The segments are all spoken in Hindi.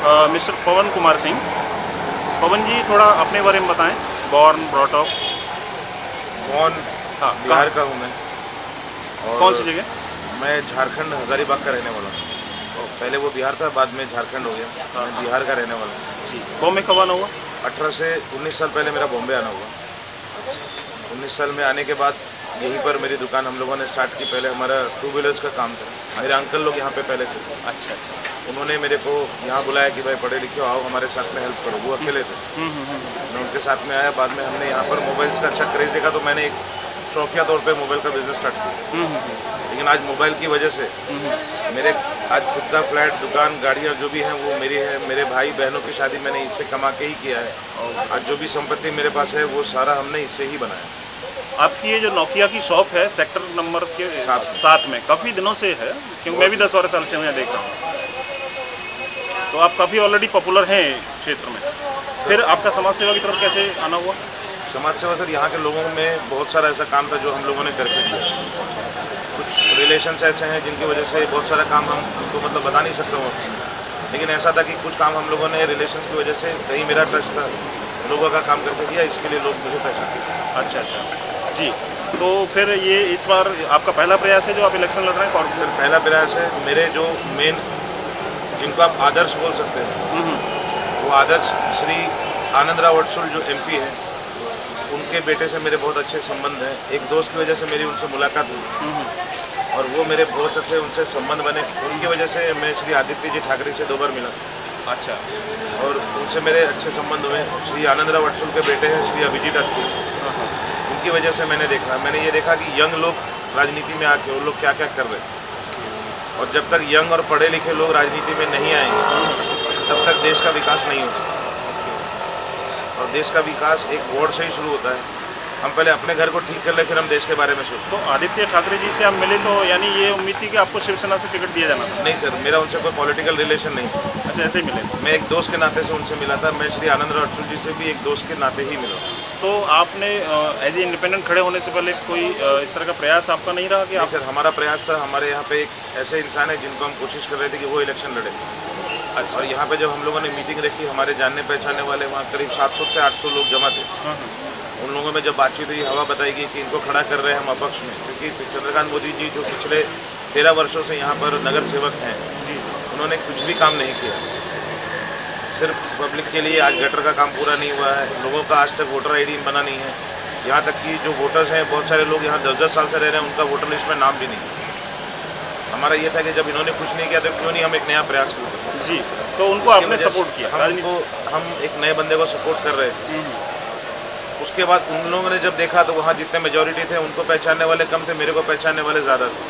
मिस्टर पवन कुमार सिंह। पवन जी, थोड़ा अपने बारे में बताएं। Born brought up. कौन? हाँ, बिहार का हूँ मैं। और कौन सी जगह? मैं झारखंड हजारीबाग का रहने वाला हूँ। पहले वो बिहार था, बाद में झारखंड हो गया। हाँ। मैं बिहार का रहने वाला हूँ जी। बॉम्बे कब आना हुआ? 18 से 19 साल पहले मेरा बॉम्बे आना हुआ। 19 साल में आने के बाद यहीं पर मेरी दुकान हम लोगों ने स्टार्ट की। पहले हमारा 2 व्हीलर्स का काम था। मेरे अंकल लोग यहाँ पे पहले थे। अच्छा अच्छा। उन्होंने मेरे को यहाँ बुलाया कि भाई पढ़े लिखे आओ हमारे साथ में हेल्प करो। वो अकेले थे, मैं उनके साथ में आया। बाद में हमने यहाँ पर मोबाइल्स का अच्छा क्रेज़ देखा, तो मैंने एक शौकिया तौर पे मोबाइल का बिज़नेस स्टार्ट किया। लेकिन आज मोबाइल की वजह से मेरे आज खुद का फ्लैट, दुकान, गाड़ियाँ जो भी हैं वो मेरी है। मेरे भाई बहनों की शादी मैंने इससे कमा के ही किया है। आज जो भी संपत्ति मेरे पास है वो सारा हमने इससे ही बनाया। आपकी ये जो नोकिया की शॉप है सेक्टर नंबर के 7 में काफ़ी दिनों से है, क्योंकि मैं भी 10-12 साल से यहाँ देख रहा हूँ। तो आप काफ़ी ऑलरेडी पॉपुलर हैं क्षेत्र में। फिर आपका समाज सेवा की तरफ कैसे आना हुआ? समाज सेवा सर, यहाँ के लोगों में बहुत सारा ऐसा काम था जो हम लोगों ने करके दिया। कुछ रिलेशंस ऐसे हैं जिनकी वजह से बहुत सारा काम हम उनको मतलब बता नहीं सकता हूँ, लेकिन ऐसा था कि कुछ काम हम लोगों ने रिलेशंस की वजह से, कहीं मेरा ट्रस्ट था, लोगों का काम करके दिया, इसके लिए लोग मुझे पहचानते। अच्छा अच्छा जी। तो फिर ये इस बार आपका पहला प्रयास है जो आप इलेक्शन लड़ रहे हैं कॉर्पोरेट? पहला प्रयास है। मेरे जो मेन जिनको आप आदर्श बोल सकते हैं, वो आदर्श श्री आनंदराव वटसुल जो MP है, उनके बेटे से मेरे बहुत अच्छे संबंध हैं। एक दोस्त की वजह से मेरी उनसे मुलाकात हुई और वो मेरे बहुत अच्छे उनसे संबंध बने। उनकी वजह से मैं श्री आदित्य जी ठाकरे से 2 बार मिला। अच्छा। और उनसे मेरे अच्छे संबंध हुए। श्री आनंदराव वटसुल के बेटे हैं श्री अभिजीत अटसुल, उनकी वजह से मैंने ये देखा कि यंग लोग राजनीति में आके वो लोग क्या क्या कर रहे हैं। और जब तक यंग और पढ़े लिखे लोग राजनीति में नहीं आएंगे तब तक देश का विकास नहीं हो सकता। और देश का विकास एक वार्ड से ही शुरू होता है। हम पहले अपने घर को ठीक कर ले, फिर हम देश के बारे में सोचते। तो आदित्य ठाकरे जी से आप मिले तो यानी ये उम्मीद थी कि आपको शिवसेना से टिकट दिया जाना था? नहीं सर, मेरा उनसे कोई पॉलिटिकल रिलेशन नहीं। अच्छा, ऐसे ही मिले? मैं एक दोस्त के नाते से उनसे मिला था। मैं श्री आनंदराव वटसुल जी से भी एक दोस्त के नाते ही मिला। तो आपने एज ए इंडिपेंडेंट खड़े होने से पहले कोई इस तरह का प्रयास आपका नहीं रहा कि आप? सर, हमारा प्रयास था। हमारे यहाँ पे एक ऐसे इंसान है जिनको हम कोशिश कर रहे थे कि वो इलेक्शन लड़े। अच्छा। और यहाँ पे जब हम लोगों ने मीटिंग रखी, हमारे जानने पहचाने वाले वहाँ करीब 700 से 800 लोग जमा थे। उन लोगों में जब बातचीत हुई, हवा बताई गई कि इनको खड़ा कर रहे हैं हम अपक्ष में, क्योंकि चंद्रकांत मोदी जी जो पिछले 13 वर्षों से यहाँ पर नगर सेवक हैं, उन्होंने कुछ भी काम नहीं किया। सिर्फ पब्लिक के लिए आज गटर का काम पूरा नहीं हुआ है। लोगों का आज तक वोटर ID बना नहीं है। यहाँ तक कि जो वोटर्स हैं, बहुत सारे लोग यहाँ 10-10 साल से रह रहे हैं, उनका वोटर लिस्ट में नाम भी नहीं है। हमारा ये था कि जब इन्होंने कुछ नहीं किया तो क्यों नहीं हम एक नया प्रयास करें। जी। तो उनको आपने सपोर्ट किया? हम एक नए बंदे को सपोर्ट कर रहे थे। उसके बाद उन लोगों ने जब देखा तो वहाँ जितने मेजॉरिटी थे उनको पहचानने वाले कम थे, मेरे को पहचानने वाले ज़्यादा थे।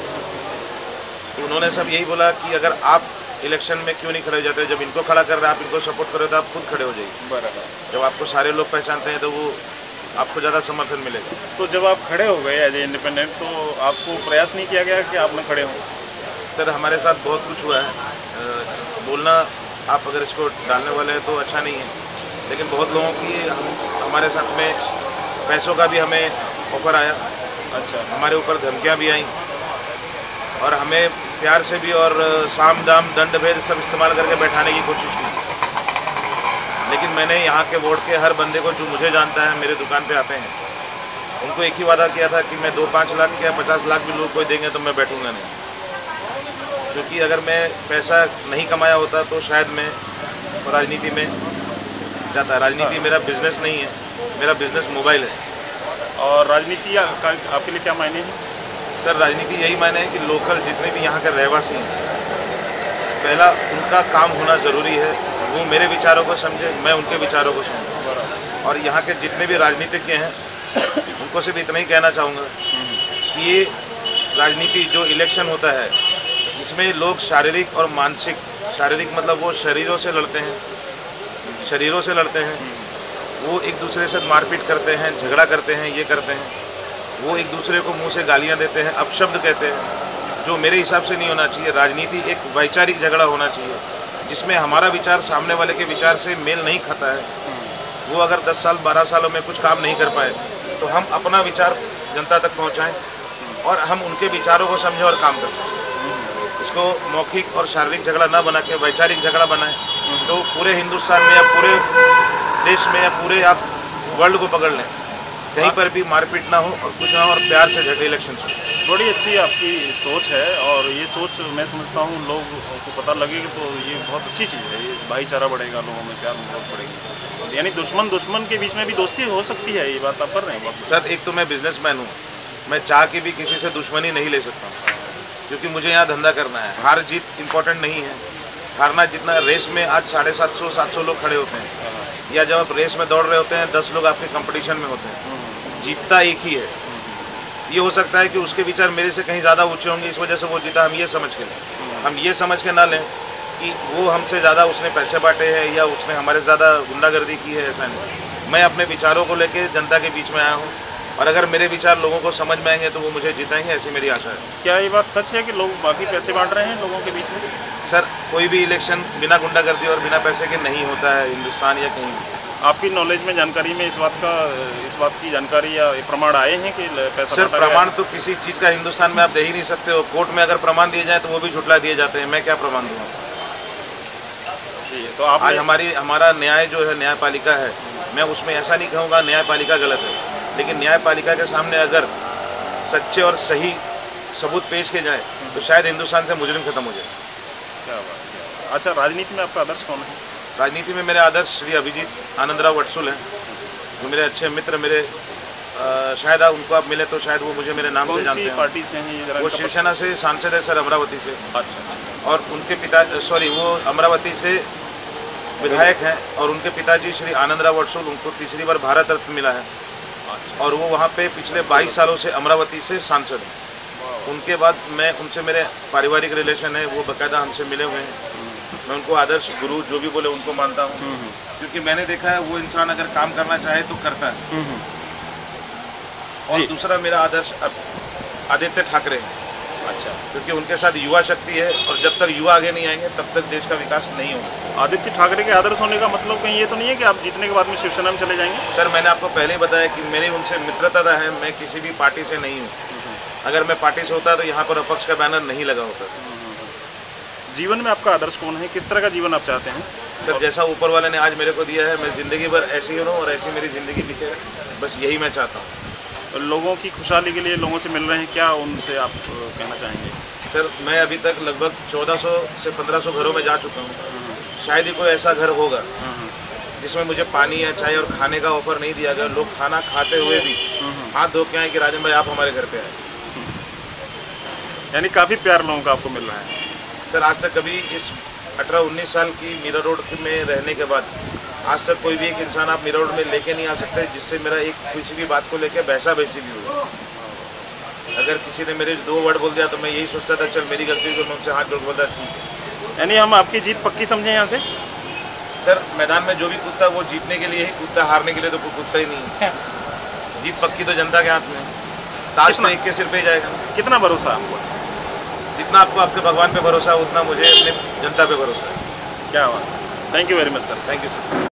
तो उन्होंने सब यही बोला कि अगर आप इलेक्शन में क्यों नहीं खड़े हो जाते, जब इनको खड़ा कर रहे हैं, आप इनको सपोर्ट करो तो आप खुद खड़े हो जाइए। बराबर। जब आपको सारे लोग पहचानते हैं तो वो आपको ज़्यादा समर्थन मिलेगा। तो जब आप खड़े हो गए एज ए इंडिपेंडेंट, तो आपको प्रयास नहीं किया गया कि आप न खड़े हों? सर, हमारे साथ बहुत कुछ हुआ है। बोलना आप अगर इसको डालने वाले हैं तो अच्छा नहीं है, लेकिन बहुत लोगों की हमारे साथ में पैसों का भी हमें ऑफर आया। अच्छा। हमारे ऊपर धमकियां भी आई और हमें प्यार से भी और साम दाम दंड भेद सब इस्तेमाल करके बैठाने की कोशिश की। लेकिन मैंने यहाँ के वार्ड के हर बंदे को जो मुझे जानता है, मेरे दुकान पे आते हैं, उनको एक ही वादा किया था कि मैं 2-5 लाख या 50 लाख भी लोग कोई देंगे तो मैं बैठूंगा नहीं। क्योंकि अगर मैं पैसा नहीं कमाया होता तो शायद मैं राजनीति में जाता। राजनीति मेरा बिजनेस नहीं है, मेरा बिजनेस मोबाइल है। और राजनीति आपके लिए क्या मायने हैं? सर, राजनीति यही मायने है कि लोकल जितने भी यहाँ के रहवासी हैं, पहला उनका काम होना ज़रूरी है। वो मेरे विचारों को समझे, मैं उनके विचारों को समझूँ। और यहाँ के जितने भी राजनीतिज्ञ हैं उनको सिर्फ इतना ही कहना चाहूँगा कि ये राजनीति जो इलेक्शन होता है, इसमें लोग शारीरिक और मानसिक, शारीरिक मतलब वो शरीरों से लड़ते हैं, वो एक दूसरे से मारपीट करते हैं, झगड़ा करते हैं, ये करते हैं। वो एक दूसरे को मुंह से गालियां देते हैं, अपशब्द कहते हैं, जो मेरे हिसाब से नहीं होना चाहिए। राजनीति एक वैचारिक झगड़ा होना चाहिए, जिसमें हमारा विचार सामने वाले के विचार से मेल नहीं खाता है। वो अगर 10 साल 12 सालों में कुछ काम नहीं कर पाए तो हम अपना विचार जनता तक पहुँचाएँ और हम उनके विचारों को समझें और काम कर सकें। इसको मौखिक और शारीरिक झगड़ा ना बना के वैचारिक झगड़ा बनाएं तो पूरे हिंदुस्तान में या पूरे देश में या पूरे आप वर्ल्ड को पकड़ लें, कहीं पर भी मारपीट ना हो और कुछ ना हो और प्यार से झगड़े इलेक्शन हो। बड़ी अच्छी आपकी सोच है, और ये सोच मैं समझता हूँ लोग को पता लगेगी तो ये बहुत अच्छी चीज़ है। ये भाईचारा बढ़ेगा, लोगों में प्यार मोहब्बत बढ़ेगी, यानी दुश्मन के बीच में भी दोस्ती हो सकती है। ये बात आप कर रहे हैं। सर एक तो मैं बिजनेसमैन हूँ, मैं चाह के भी किसी से दुश्मनी नहीं ले सकता हूँ, क्योंकि मुझे यहाँ धंधा करना है। हार जीत इम्पोर्टेंट नहीं है, हारना जितना रेस में आज 750 लोग खड़े होते हैं, या जब आप रेस में दौड़ रहे होते हैं 10 लोग आपके कंपटीशन में होते हैं, जीतता एक ही है। ये हो सकता है कि उसके विचार मेरे से कहीं ज़्यादा ऊंचे होंगे, इस वजह से वो जीता। हम ये समझ के ना लें कि वो हमसे ज़्यादा उसने पैसे बांटे हैं या उसने हमारे ज़्यादा गुंडागर्दी की है, ऐसा नहीं। मैं अपने विचारों को लेके जनता के बीच में आया हूँ, और अगर मेरे विचार लोगों को समझ में आएंगे तो वो मुझे जिताएंगे, ऐसी मेरी आशा है। क्या ये बात सच है कि लोग बाकी पैसे बांट रहे हैं लोगों के बीच में? सर कोई भी इलेक्शन बिना गुंडागर्दी और बिना पैसे के नहीं होता है, हिंदुस्तान या कहीं भी। आपकी नॉलेज में, जानकारी में इस बात की जानकारी या प्रमाण आए हैं कि पैसा? सर प्रमाण तो किसी चीज़ का हिंदुस्तान में आप दे ही नहीं सकते हो। कोर्ट में अगर प्रमाण दिए जाए तो वो भी झुठला दिए जाते हैं, मैं क्या प्रमाण दूँगा? तो आप आज हमारा न्याय जो है, न्यायपालिका है, मैं उसमें ऐसा नहीं कहूँगा न्यायपालिका गलत है, लेकिन न्यायपालिका के सामने अगर सच्चे और सही सबूत पेश किए जाए तो शायद हिंदुस्तान से मुजरिम खत्म हो जाए। क्या बात। अच्छा, राजनीति में आपका आदर्श कौन है? राजनीति में मेरे आदर्श श्री अभिजीत आनंदराव वत्सुल हैं, जो मेरे अच्छे मित्र, मेरे शायद आप उनको आप मिले तो शायद वो मुझे मेरे नाम से जानते हैं। पार्टी से हैं ये? वो शिवसेना से सांसद है सर, अमरावती से। अच्छा। और उनके पिता वो अमरावती से विधायक हैं, और उनके पिताजी श्री आनंदराव वत्सुल, उनको तीसरी बार भारत रत्न मिला है, और वो वहाँ पे पिछले 22 सालों से अमरावती से सांसद हैं। उनके बाद मैं उनसे मेरे पारिवारिक रिलेशन है, वो बाकायदा हमसे मिले हुए हैं। मैं उनको आदर्श गुरु जो भी बोले उनको मानता हूँ, क्योंकि मैंने देखा है वो इंसान अगर काम करना चाहे तो करता है। और दूसरा मेरा आदर्श आदित्य ठाकरे है। अच्छा। क्योंकि उनके साथ युवा शक्ति है, और जब तक युवा आगे नहीं आएंगे तब तक देश का विकास नहीं होगा। आदित्य ठाकरे के आदर्श होने का मतलब कहीं ये तो नहीं है कि आप जीतने के बाद में शिवसेना में चले जाएंगे? सर मैंने आपको पहले ही बताया कि मेरी उनसे मित्रता है, मैं किसी भी पार्टी से नहीं हूँ। अगर मैं पार्टी से होता तो यहाँ पर अपक्ष का बैनर नहीं लगा होता। जीवन में आपका आदर्श कौन है? किस तरह का जीवन आप चाहते हैं? सर जैसा ऊपर वाले ने आज मेरे को दिया है, मैं ज़िंदगी भर ऐसे ही रहूँ और ऐसी मेरी ज़िंदगी बीते, बस यही मैं चाहता हूँ। लोगों की खुशहाली के लिए लोगों से मिल रहे हैं, क्या उनसे आप कहना चाहेंगे? सर मैं अभी तक लगभग 1400 से 1500 घरों में जा चुका हूँ। शायद ही कोई ऐसा घर होगा जिसमें मुझे पानी या चाय और खाने का ऑफर नहीं दिया गया। लोग खाना खाते हुए भी हाथ धो के आए कि राजन भाई आप हमारे घर पे आए। यानी काफ़ी प्यार लोगों का आपको मिल रहा है। सर आज तक कभी इस 18-19 साल की मीरा रोड में रहने के बाद आज तक कोई भी एक इंसान आप मीरा रोड में लेके नहीं आ सकते जिससे मेरा एक किसी भी बात को लेकर बहसा बहसी भी हो। अगर किसी ने मेरे 2 वर्ड बोल दिया तो मैं यही सोचता था चल मेरी गलती को मैं उनसे हाथ जोड़ बोलता ठीक है। यानी हम आपकी जीत पक्की समझें यहाँ से? सर मैदान में जो भी कूदता वो जीतने के लिए ही कूदता, हारने के लिए तो कोई कूदता ही नहीं है। जीत पक्की तो जनता के हाथ में है, ताज तो एक के सिर पे ही जाएगा। कितना भरोसा आपको? जितना आपको आपके भगवान पे भरोसा है उतना मुझे अपने जनता पे भरोसा है। क्या बात। Thank you very much sir. Thank you sir.